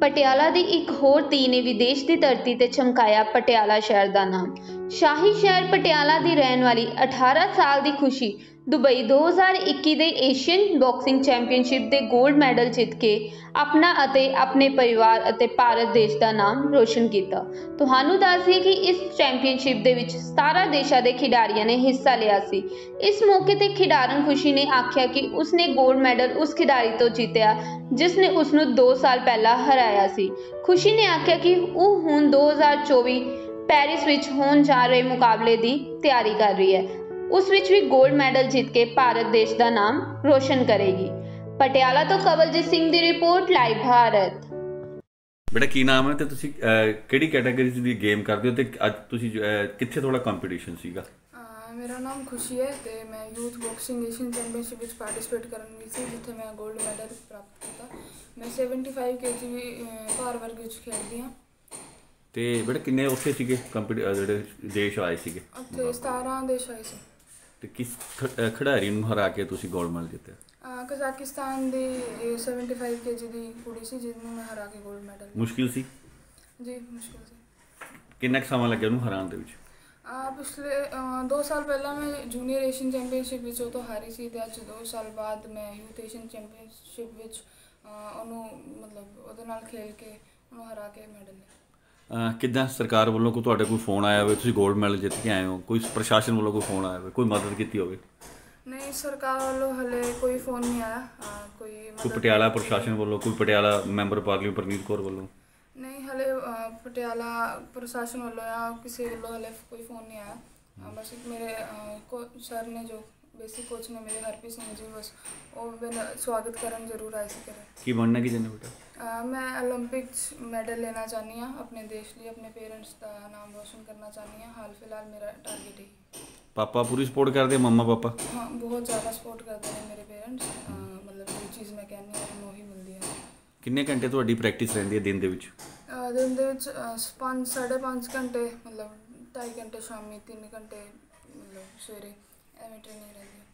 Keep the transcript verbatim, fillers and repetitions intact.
ਪਟਿਆਲਾ ਦੀ ਇੱਕ ਹੋਰ ਧੀ ਨੇ ਵਿਦੇਸ਼ ਦੀ ਧਰਤੀ ਤੇ ਚਮਕਾਇਆ ਪਟਿਆਲਾ ਸ਼ਹਿਰ ਦਾ ਨਾਮ। ਸ਼ਾਹੀ ਸ਼ਹਿਰ ਪਟਿਆਲਾ ਦੀ ਰਹਿਣ ਵਾਲੀ ਅਠਾਰਾਂ ਸਾਲ ਦੀ ਖੁਸ਼ੀ ਦੁਬਈ ਦੋ ਹਜ਼ਾਰ ਇੱਕੀ ਦੇ ਏਸ਼ੀਅਨ ਬਾਕਸਿੰਗ ਚੈਂਪੀਅਨਸ਼ਿਪ ਦੇ ਗੋਲਡ ਮੈਡਲ ਜਿੱਤ ਕੇ ਆਪਣਾ ਅਤੇ ਆਪਣੇ ਪਰਿਵਾਰ ਅਤੇ ਭਾਰਤ ਦੇਸ਼ ਦਾ ਨਾਮ ਰੋਸ਼ਨ ਕੀਤਾ। ਤੁਹਾਨੂੰ ਦੱਸ ਦਈਏ ਕਿ ਇਸ ਚੈਂਪੀਅਨਸ਼ਿਪ ਦੇ ਵਿੱਚ ਸਤਾਰਾਂ ਦੇਸ਼ਾਂ ਦੇ ਖਿਡਾਰੀਆਂ ਨੇ ਹਿੱਸਾ ਲਿਆ ਸੀ। ਇਸ ਮੌਕੇ ਤੇ ਖਿਡਾਰਨ ਖੁਸ਼ੀ ਨੇ ਆਖਿਆ ਕਿ ਉਸਨੇ ਗੋਲਡ ਮੈਡਲ ਉਸ ਖਿਡਾਰੀ ਤੋਂ ਜਿੱਤਿਆ ਜਿਸ ਨੇ ਉਸ ਨੂੰ ਦੋ ਸਾਲ ਪਹਿਲਾਂ ਹਰਾਇਆ ਸੀ। ਖੁਸ਼ੀ ਨੇ ਆਖਿਆ ਕਿ ਉਹ ਹੁਣ ਦੋ ਹਜ਼ਾਰ ਚੌਵੀ ਪੈਰਿਸ ਵਿੱਚ ਹੋਣ ਜਾ ਰਹੇ ਮੁਕਾਬਲੇ ਦੀ ਤਿਆਰੀ ਕਰ ਰਹੀ ਹੈ। ਉਸ ਵਿੱਚ ਵੀ ਗੋਲਡ ਮੈਡਲ ਜਿੱਤ ਕੇ ਭਾਰਤ ਦੇਸ਼ ਦਾ ਨਾਮ ਰੋਸ਼ਨ ਕਰੇਗੀ। ਪਟਿਆਲਾ ਤੋਂ ਕਵਲਜੀਤ ਸਿੰਘ ਦੀ ਰਿਪੋਰਟ, ਲਾਈਵ ਭਾਰਤ। बेटा की नाम है तो तुसी किहड़ी कैटेगरी दी गेम करदे हो ते अज तुसी कित्थे थोड़ा कंपीटीशन सीगा? मेरा नाम खुशी है तो मैं यूथ बॉक्सिंग एशियन चैंपीयनशिप में पार्टिसिपेट करन गई थी जिथे मैं गोल्ड मैडल प्राप्त किया। मैं सैवनटी फाइव के जी भार वर्ग विच खेलदी हां। ते बेटा किन्ने उत्थे सीगे कंपीटी जेहड़े देश आए सीगे? उत्थे सतारह देश आए सी। ते किस खिडारी नूं हरा के तुसी गोल्ड मैडल जित्तिया? कजाकिस्तान की सैवनटी फाइव के जी की कुड़ी सी जिन्होंने मैं हरा के गोल्ड मैडल। मुश्किल सी जी? मुश्किल सी। किन्ना क समा लग्या उन्होंने हराने दे विच? पिछले दो साल पहला मैं जूनीयर एशियन चैंपीयनशिप विच तो हारी सी ते अज दो साल बाद मैं यूथ एशियन चैंपीयनशिप विच उन्होंने मतलब उहदे नाल खेल के उन्होंने हरा के मैडल लिया। किद्दां सरकार वालों को तुहाडे कोई फोन आया होवे, तुसीं गोल्ड मैडल जित के आए हो, कोई प्रशासन वालों कोई फोन आया होवे, कोई मदद कीती होवे? नहीं, सरकार वालों हले कोई फोन नहीं आया। आ, कोई कोई पटियाला प्रशासन वालों, कोई पटियाला मैंबर पार्लियामेंट परनीत कौर वालों? नहीं, हले पटियाला प्रशासन वालों या किसी वालों हले कोई फोन नहीं आया। आ, बस मेरे को सर ने जो बेसिक कोच ने मेरे हरप्रीत सिंह जी बस वो मेरा स्वागत करन जरूर आए सी करे। की बनना की चाहते बेटा? मैं ओलंपिक्स मेडल लेना चाहनी हाँ अपने देश लिए, अपने पेरेंट्स का नाम रोशन करना चाहनी हाँ। हाल फिलहाल मेरा टारगेट है। पापा पूरी सपोर्ट करते? मम्मा पापा? हाँ, बहुत ज़्यादा सपोर्ट करते हैं मेरे पेरेंट्स। मतलब जो चीज़ मैं कहनी है वही मिलती है। किन्ने घंटे तुहाडी प्रैक्टिस रहिंदी है दिन दे विच? दिन दे विच पाँच साढ़े पाँच घंटे, मतलब ढाई घंटे शामी, तीन घंटे मतलब सवेरे एवं ट्रेनिंग रहती है।